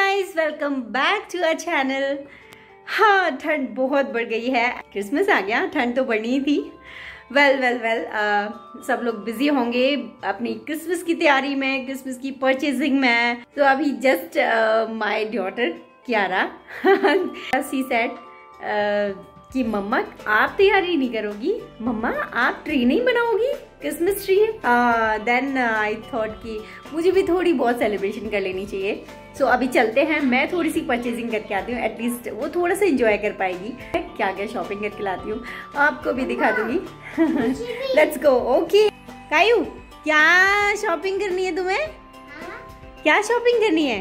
Guys, welcome back to our channel. हाँ, ठंड बहुत बढ़ गई है। क्रिसमस आ गया, ठंड तो बढ़नी ही थी। वेल सब लोग बिजी होंगे अपनी क्रिसमस की तैयारी में, क्रिसमस की परचेजिंग में। तो अभी just my daughter Kiara she said कि मम्मा आप तैयारी नहीं करोगी, मम्मा आप ट्री नहीं बनाओगी, Christmas tree. Then I thought कि मुझे भी थोड़ी बहुत सेलिब्रेशन कर लेनी चाहिए। सो अभी चलते हैं, मैं थोड़ी सी परचेजिंग करके आती हूँ, एटलीस्ट वो थोड़ा सा एंजॉय कर पाएगी। क्या क्या शॉपिंग करके लाती हूँ आपको भी दिखा दूंगी। Let's go. ओके कायू, क्या शॉपिंग करनी है तुम्हें? क्या शॉपिंग करनी है?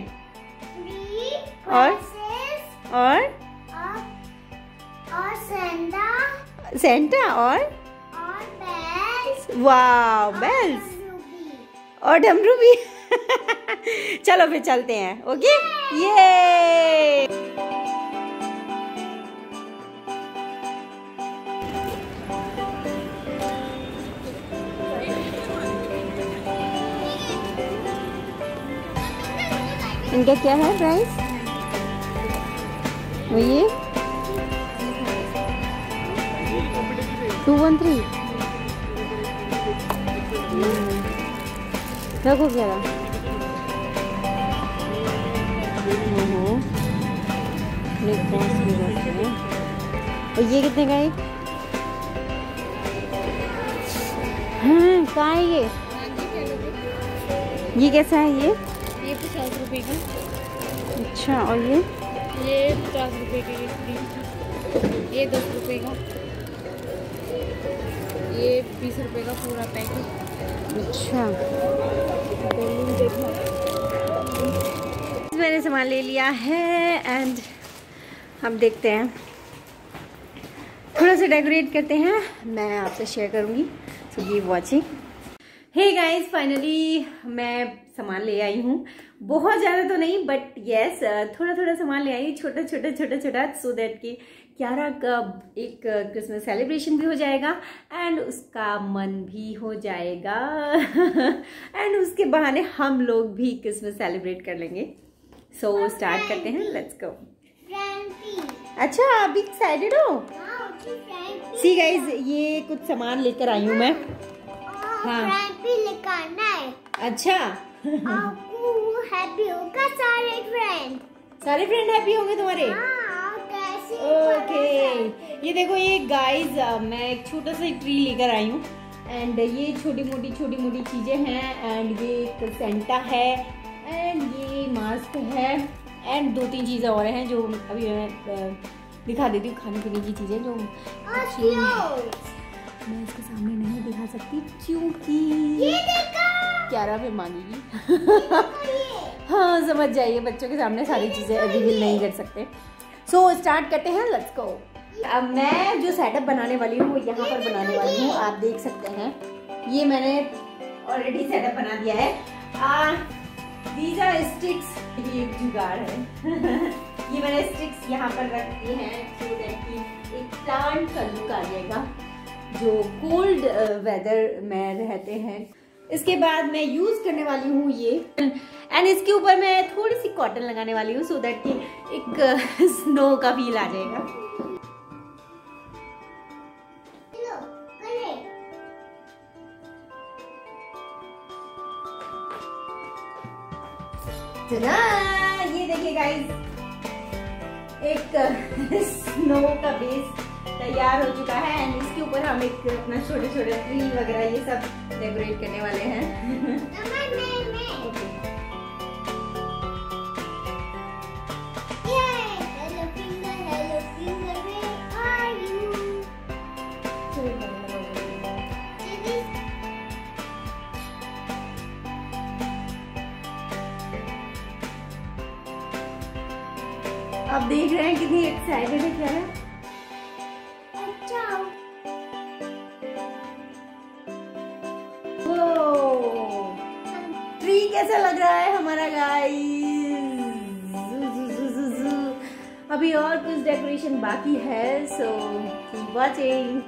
और सेंटा और बेल्स। वाह, बेल्स और डमरू भी। चलो फिर चलते हैं। ओके, ये इनका क्या है प्राइस? वो ये 213 रखो क्या रहा? और ये कितने का है? हाँ, कहाँ है ये? ये कैसा है ये? 50 रुपए का। अच्छा, और ये 50 रुपए का। ये 10 रुपए का। ये 20 रुपए का पूरा पैकेट। अच्छा, मैंने सामान ले लिया है एंड हम देखते हैं, थोड़ा सा डेकोरेट करते हैं, मैं आपसे शेयर करूंगी। So keep watching. Hey guys, finally मैं सामान ले आई हूँ। बहुत ज़्यादा तो नहीं, बट यस थोड़ा थोड़ा सामान ले आई, छोटा छोटा, सो दैट कि क्यारा का एक क्रिसमस सेलिब्रेशन भी हो जाएगा एंड उसका मन भी हो जाएगा एंड उसके बहाने हम लोग भी क्रिसमस सेलिब्रेट कर लेंगे। सो स्टार्ट करते हैं, लेट्स गो। अच्छा, आप भी एक्साइटेड हो? सी गाइज, ये कुछ सामान लेकर आई हूँ मैं। हाँ, अच्छा। हैप्पी होगा सारे फ्रेंड हैप्पी होंगे तुम्हारे? ओके, ये देखो, ये गाइज मैं एक छोटा सा ट्री लेकर आई हूँ एंड ये छोटी मोटी चीजें हैं एंड ये एक सेंटा है एंड ये मास्क है एंड 2-3 चीजें और हैं जो अभी मैं दिखा देती हूँ। खाने पीने की चीजें जो मैं इसके सामने नहीं दिखा सकती क्योंकि क्यारा फिर मांगेगी। हाँ, समझ जाइए, बच्चों के सामने सारी चीजें रिवील नहीं कर सकते। सो स्टार्ट करते हैं, लेट्स गो। अब मैं जो सेटअप बनाने वाली हूँ वो यहाँ पर बनाने वाली हूँ, आप देख सकते हैं। ये मैंने ऑलरेडी सेटअप बना दिया है। दीज आर स्टिक्स, ये एक जुगाड़ है। ये मैंने स्टिक्स यहाँ पर रख दिए हैं सो दैट कि एक प्लांट का लुक आ जाएगा जो कोल्ड वेदर में रहते हैं। इसके बाद मैं यूज करने वाली हूँ ये एंड इसके ऊपर मैं थोड़ी सी कॉटन लगाने वाली हूँ सो दैट कि एक स्नो का फील आ जाएगा। ये देखिए गाइस, एक स्नो का बेस तैयार हो चुका है एंड इसके ऊपर हम एक अपना छोटे ट्री वगैरह ये सब डेकोरेट करने वाले हैं। आप देख रहे हैं कितनी एक्साइटेड है क्या है? ट्री कैसा लग रहा है हमारा गाइस? अभी और कुछ डेकोरेशन बाकी है, so keep watching.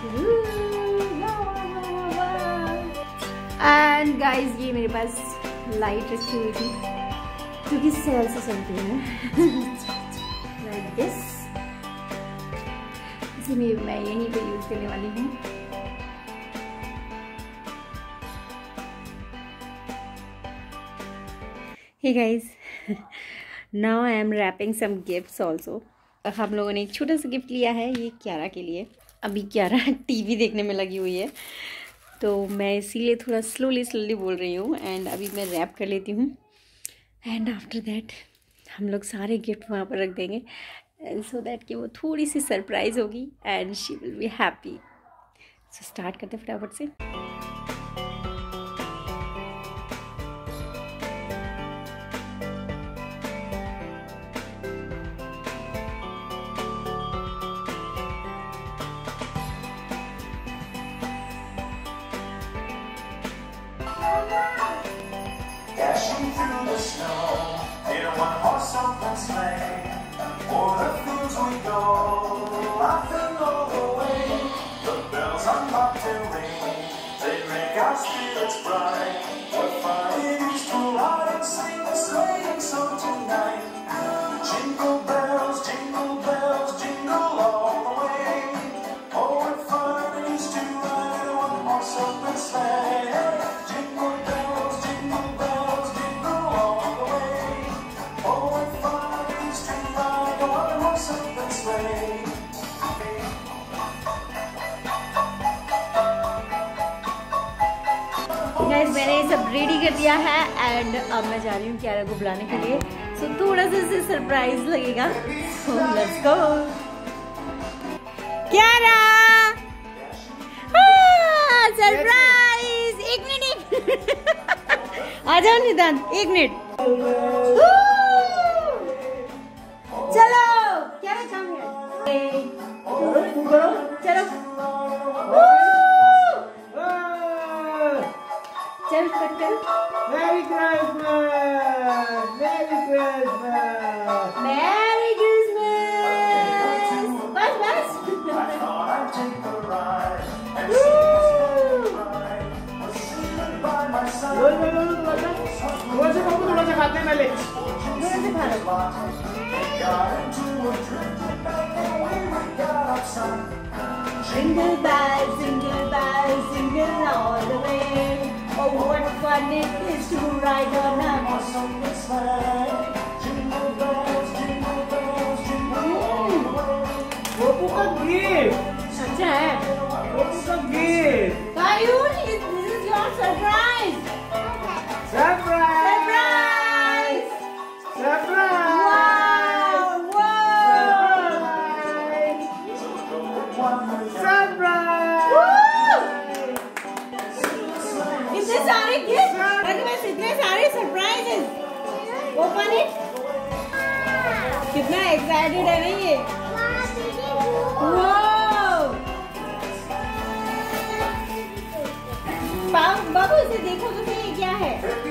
And guys ये मेरे पास लाइट रखी हुई थी क्योंकि सेल से चलती है लाइक दिस। इसी में मैं यहीं पे यूज करने वाली हूँ। Hey guys, now I am wrapping some gifts also. हम लोगों ने एक छोटा सा गिफ्ट लिया है, ये क्यारा के लिए। अभी क्यारा टीवी देखने में लगी हुई है, तो मैं इसीलिए थोड़ा स्लोली बोल रही हूँ। एंड अभी मैं रैप कर लेती हूँ, एंड आफ्टर दैट हम लोग सारे गिफ्ट वहाँ पर रख देंगे, सो दैट कि वो थोड़ी सी सरप्राइज़ होगी and she will be happy. So start करते फटाफट से। Dashing through the snow in a one-horse open sleigh. O'er the fields we go, laughing all the way. The bells on bobtail ring, they make our spirits bright. What fun it is to ride and sing a sleighing song tonight. Jingle bells, jingle all the way. Oh, what fun it is to ride in a one-horse open sleigh. Jingle bells, jingle all the way. Oh, what fun it is to ride in a one-horse open sleigh. Guys, मैंने ये सब ready कर दिया है and अब मैं जा रही हूँ क्यारा को बुलाने के लिए। सो थोड़ा सा इसे सरप्राइज लगेगा, so let's go. Kiara, surprise! एक मिनट आ जाओ निदान, एक मिनट। चलो क्यारा, काम है, चलो चल कट कर। Merry Christmas! Merry Christmas! Merry Christmas! बस बस। I thought I'd take a ride and sing a sleighing ride. Was sitting by my side. थोड़ा सा खाते हैं पहले। Got into a drifting bank and we got outside. Jingle bells, jingle all the way. Oh, what fun it is to ride on a horse open sleigh. Jingle bells, jingle all the way. Gopu का gift, अच्छा है। गोपू का gift. Kayun, this is your surprise. Surprise! Surprise! Surprise! Wow! Surprise! इतने सारे gift, मेरे पास इतने सारे सरप्राइजेस। Open it. कितना एक्साइटेड है ना ये। वाओ! बाबू इसे देखो तो सही, ये क्या है?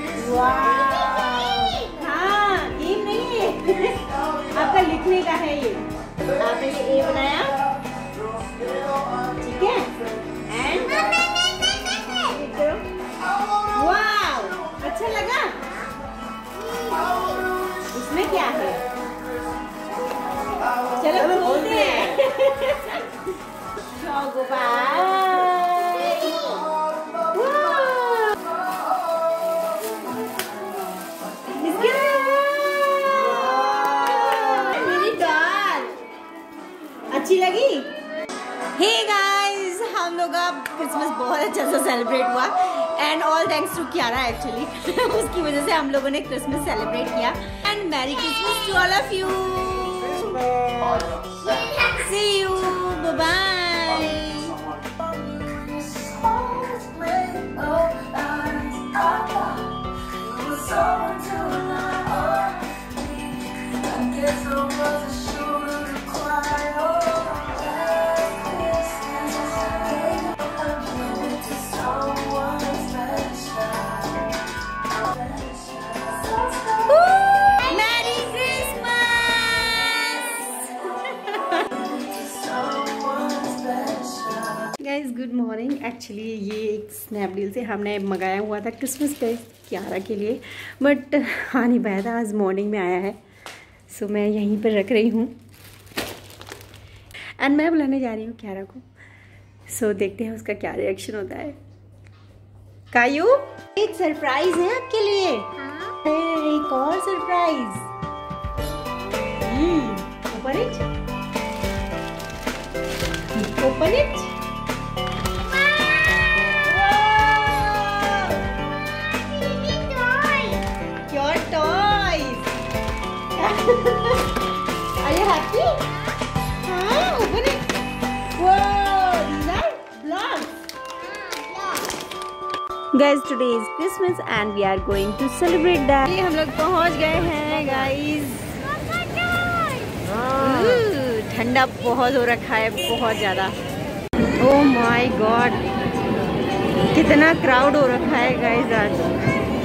वाओ! हाँ, ये नहीं है आपका लिखने का है ये। आपने ये ए बनाया, ठीक है? एंड वाओ, अच्छा लगा? इसमें क्या है? चलो खोलते हैं। मेरी डॉल अच्छी लगी? हे गाइस, हम लोग का क्रिसमस बहुत अच्छा सा सेलिब्रेट हुआ and all thanks to Kiara actually. उसकी वजह से हम लोगों ने क्रिसमस सेलिब्रेट किया। And merry Christmas to all of you. See you, bye bye. Merry Christmas! Guys good morning. Actually ये एक स्नैपडील से हमने मंगाया हुआ था क्रिसमस पे कियारा के लिए, बट आ नहीं पाया था, आज मॉर्निंग में आया है। सो मैं यहीं पर रख रही हूँ एंड मैं बुलाने जा रही हूँ कियारा को। सो देखते हैं उसका क्या रिएक्शन होता है। कायू, एक सरप्राइज है आपके लिए। एक और surprise. Open it, open it. Your toys. Are you happy? Open it. Whoa, these are blocks. Guys, today is Christmas and we are going to celebrate that. हम लोग पहुंच गए हैं guys. ठंडा बहुत हो रखा है, बहुत ज़्यादा। Oh my God, कितना क्राउड हो रखा है guys आज।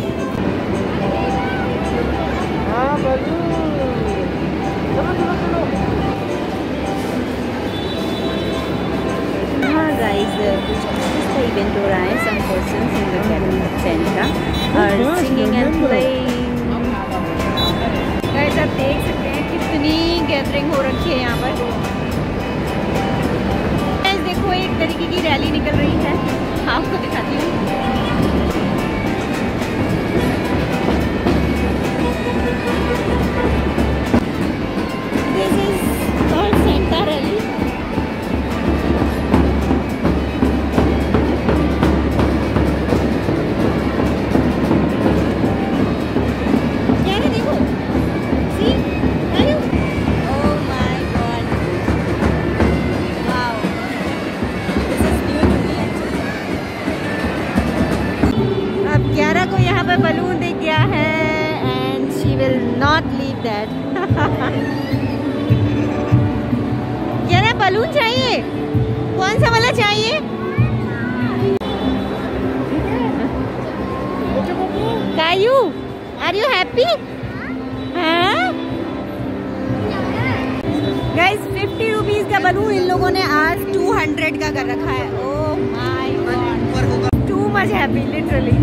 हाँ गाइस, कुछ इसका इवेंट हो रहा है। Some persons in the cabin Santa और सिंगिंग एंड प्लेइंग। गाइस आप देख सकते हैं कितनी गैदरिंग हो रखी है यहाँ पर। गाइस देखो, एक तरीके की रैली निकल रही है, आपको दिखाती हूँ। This is called Santa Rally. Kiara, देखो, see, are you? Oh my God! Wow, this is new to me actually. अब कियारा को यहाँ पे बलून दिख गया है and she will not leave that. Balloon चाहिए? कौन सा वाला चाहिए? Kayu, are you happy? हाँ गाइस, 50 रुपीज का बलून इन लोगों ने आज 200 का कर रखा है। Oh my God, too much happy literally.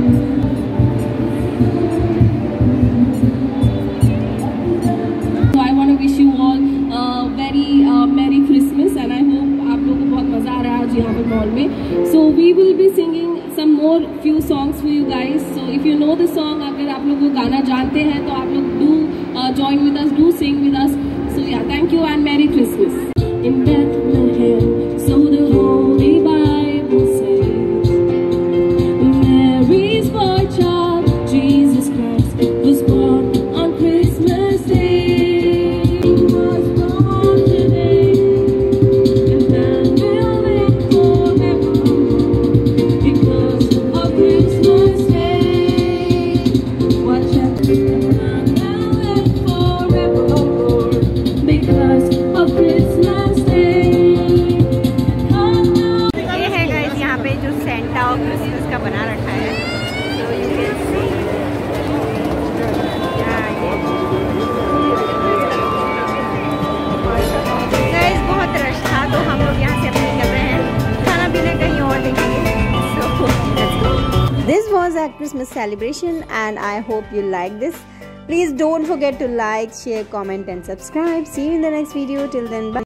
Merry Christmas and I hope आप लोगों को बहुत मज़ा आ रहा है आज यहाँ पे मॉल में। So we will be singing some more few songs for you guys. So if you know the song, अगर आप लोग वो गाना जानते हैं तो आप लोग do join with us, do sing with us. So yeah, thank you and Merry Christmas. In Bethlehem, so the Holy Bible says, Mary's boy child, Jesus Christ, was born on Christmas Day. Christmas का बना रखा है, तो you can see. Guys बहुत rush था तो हम लोग यहाँ से अपने निकल रहे हैं, खाना पीना कहीं और देखेंगे। So this was our Christmas celebration and I hope you like this. Please don't forget to like, share, comment and subscribe. See you in the next video. Till then, bye.